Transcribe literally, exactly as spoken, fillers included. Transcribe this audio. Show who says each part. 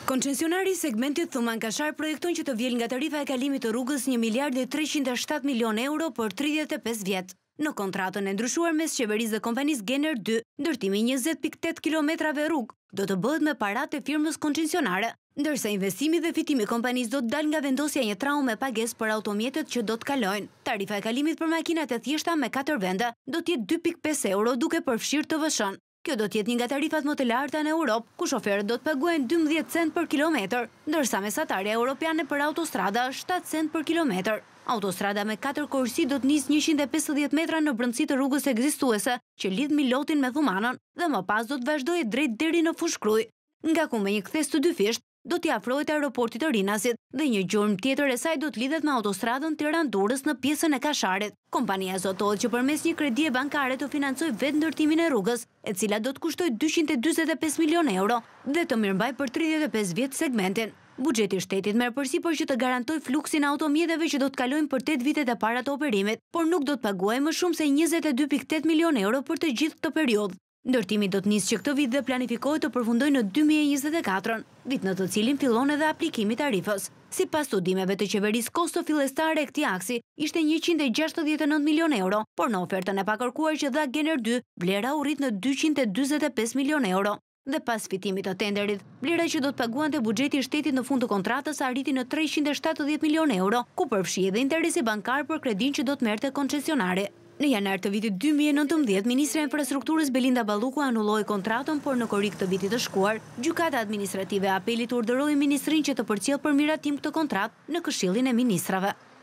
Speaker 1: Koncesionari i segmentit Thuman Kashar projekton që të vjel nga tarifa e kalimit të rrugës një miliard e treshënd e shtatë milion euro për tridhjetë e pesë vjet. Në kontratën e ndryshuar mes qeverisë dhe kompanisë Gener dy, ndërtimi njëzet pikë tetë kilometrave rrugë do të bëhet me paratë e firmës koncesionare, ndërsa investimi dhe fitimi i kompanisë do të dalë nga vendosja një traumë me pagesë për automjetet që do të kalojnë. Tarifa e kalimit për makinat e thjeshta me katër vende do të jetë dy pikë pesë euro duke përfshirë T V S-n. Kjo do të jetë një nga tarifat më të larta në Europë, ku shoferët do të paguajnë dymbëdhjetë cent për kilometër, ndërsa mesatarja europiane për autostrada është shtatë cent për kilometër. Autostrada me katër korsi do të nisë njëqind e pesëdhjetë metra në brendësi të rrugës ekzistuese, që lidh Milotin me Thumanën, dhe më pas do të vazhdojë drejt deri në Fushkruj. Nga ku me një kthes të dyfisht, do t'i afrohet aeroportit të Rinasit dhe një gjurmë tjetër e saj do të lidhet me autostradën Tiranë-Durrës në pjesën e Kasharit. Kompania zotohet që përmes një kredie bankare të financojë vetë ndërtimin e rrugës, e cila do të kushtoj dyqind e dyzet e pesë milion euro dhe të mirëmbaj për tridhjetë e pesë vjet segmentin. Buxheti i shtetit merr përsipër që të garantoj fluksin e automjeteve që do të kalojnë për tetë vitet e para të operimit, por nuk do të paguajë më shumë se njëzet e dy pikë tetë milion euro për të gjithë këtë periudhë. Ndërtimi do të nisë që këtë vit dhe planifikohet të përfundojë në dy mijë e njëzet e katër, vit në të cilin fillon edhe aplikimi i tarifës. Sipas studimeve të qeverisë, kosto fillestare e këtij aksi ishte njëqind e gjashtëdhjetë e nëntë milion euro, por në ofertën e pakërkuar që dha Gener dy, vlera u rrit në dyqind e dyzet e pesë milion euro. Dhe pas fitimit të tenderit, vlera që do të paguante buxheti i shtetit në fund të kontratës arriti në treqind e shtatëdhjetë milion euro, ku përfshi edhe interesi bankar për kredin që do të merrte koncesionari. Në janar të vitit dy mijë e nëntëmbëdhjetë, Ministra e Infrastrukturës Belinda Balluku anulloi kontratën, por në korrik të vitit të shkuar, gjykata administrative e apelit urdhëroi ministrinë që të përcjellë për miratim këtë kontratë në Këshillin e Ministrave.